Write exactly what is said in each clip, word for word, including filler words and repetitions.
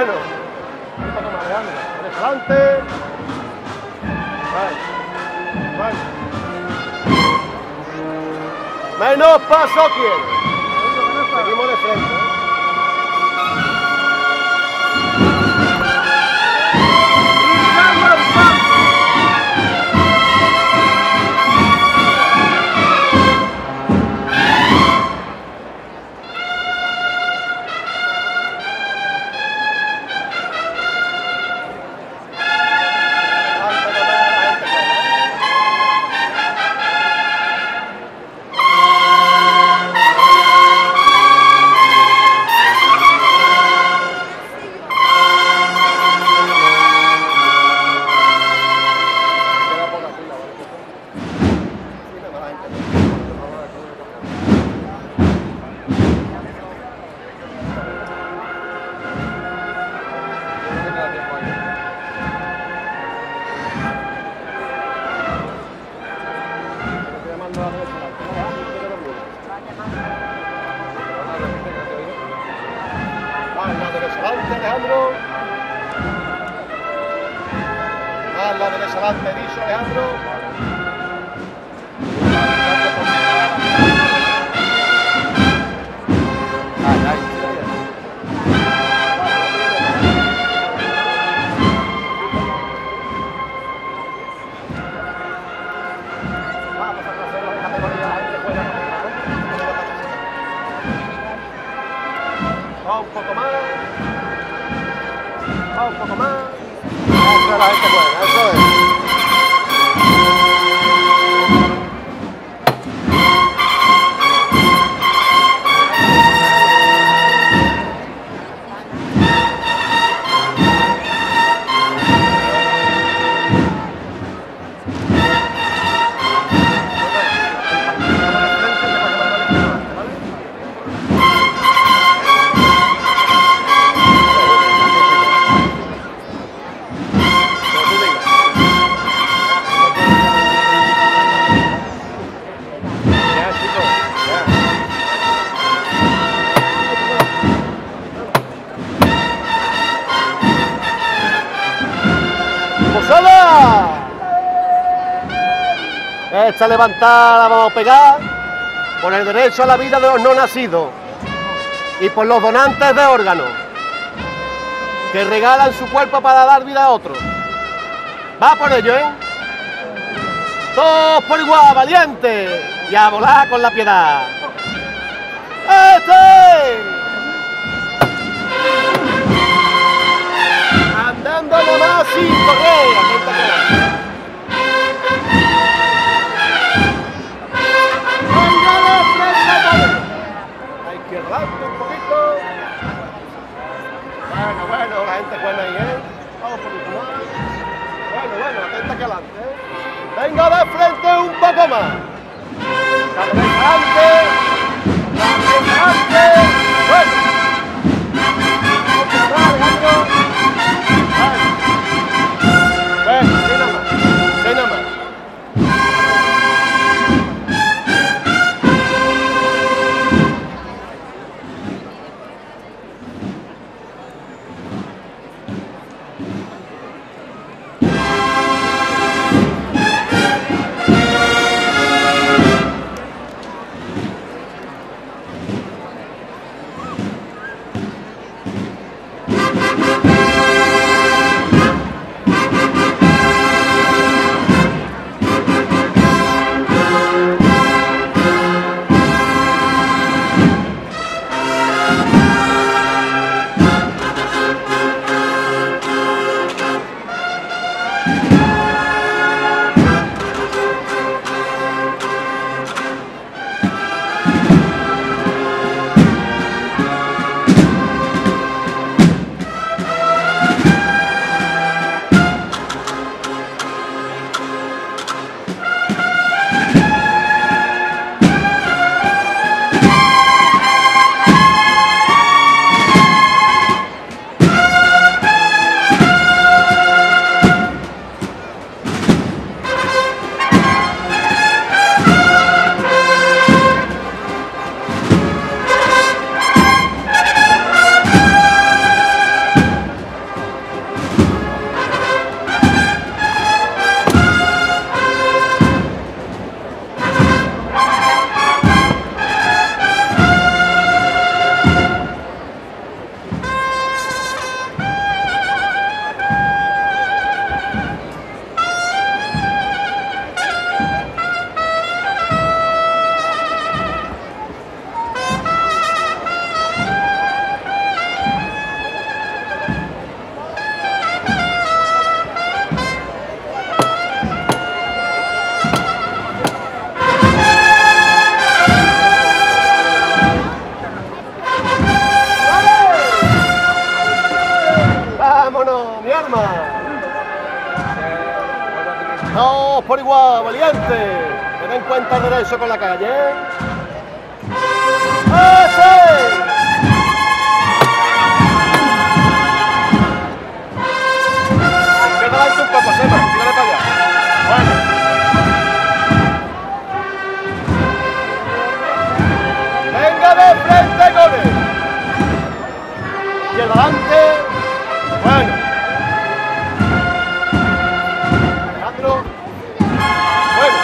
bueno. Un poco más, Alejandro. Derecha adelante. Vale. Vale. Menos paso quiero. Seguimos de frente. ¿eh? Alejandro. A la derecha adelante, dicho Alejandro. Ay, ay, vamos a hacer la categoría, la gente juega. Va un poco más. Va un poco más. Eso es la gente buena, eso es. Esta levantada la vamos a pegar por el derecho a la vida de los no nacidos y por los donantes de órganos que regalan su cuerpo para dar vida a otros. Va por ello, ¿eh? Todos por igual, valiente, y a volar con la piedad. ¡Este! Andando nomás sin correr. Atenta que la... un poquito. Bueno, bueno, la gente buena ahí, ¿eh? Vamos por un poco más. Bueno, bueno, atenta que adelante, ¿eh? Venga de frente un poco más. La derecha adelante. La derecha adelante. Bueno. Vamos atrás, Alejandro. Bueno. Bueno, sí nada más. Sí nada más. Vámonos, mi arma. Dos por igual, valiente. Ten en cuenta el derecho con la calle. ¡Ese! Izquierda adelante un poco, Sema. Tírale para allá. Bueno. Venga de frente, goles. Y el adelante. Bueno. Alejandro. Bueno.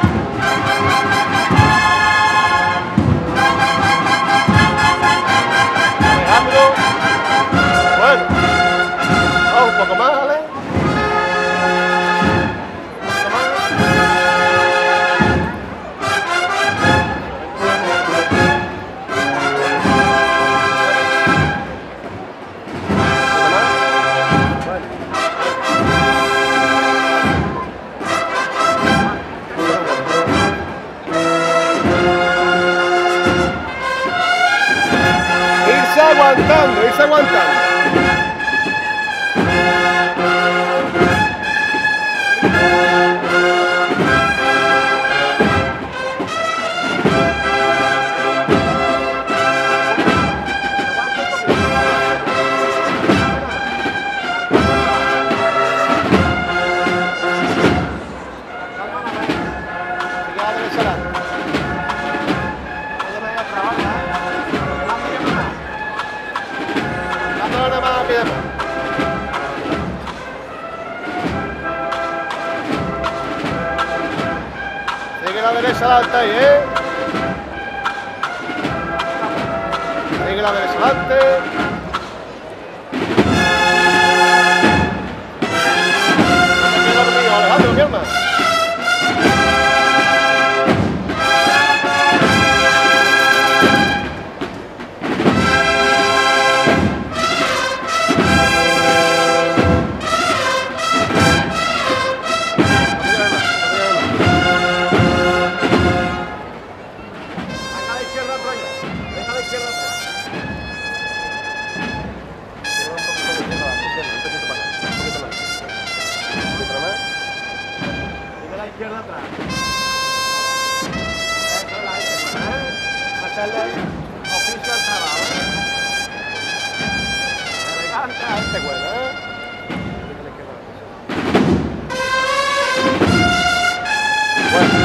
Alejandro. Bueno. Vamos un poco más, ¿vale? Aguantando, irse aguantando. Sigue la derecha adelante ahí, ¿eh? Sigue la derecha adelante. Aquí dormido, Alejandro, ¿qué más? Izquierda atrás. Eso es la izquierda, ¿eh? Hacerle oficio al trabajo, ¿eh? Elegante a este güey, ¿eh? Bueno.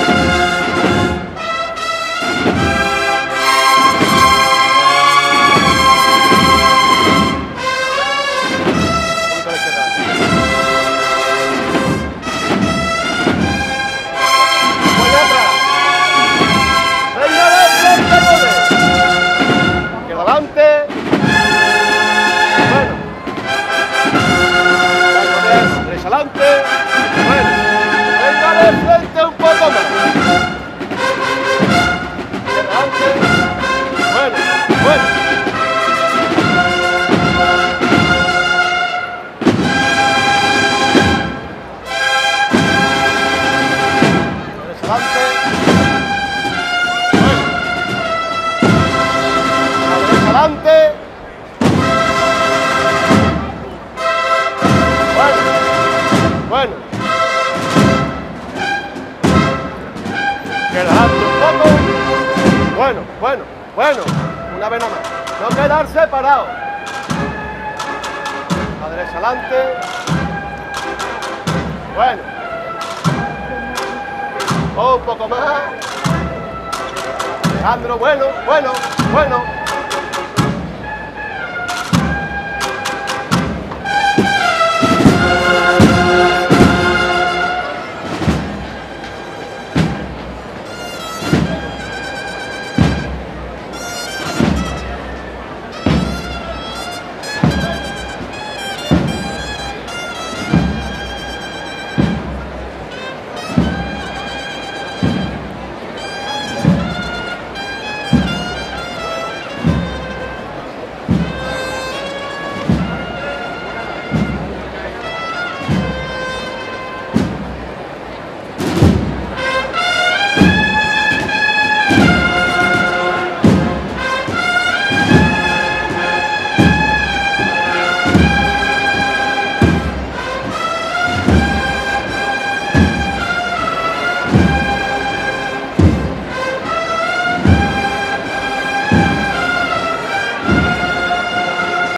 Adelante, bueno, venga de frente un poco más. Adelante, bueno, bueno. Adelante, bueno. Adelante. Bueno, quedarse un poco. Bueno, bueno, bueno, una vez nada más. No quedarse parado. La derecha adelante. Bueno. Un poco más. Alejandro, bueno, bueno, bueno.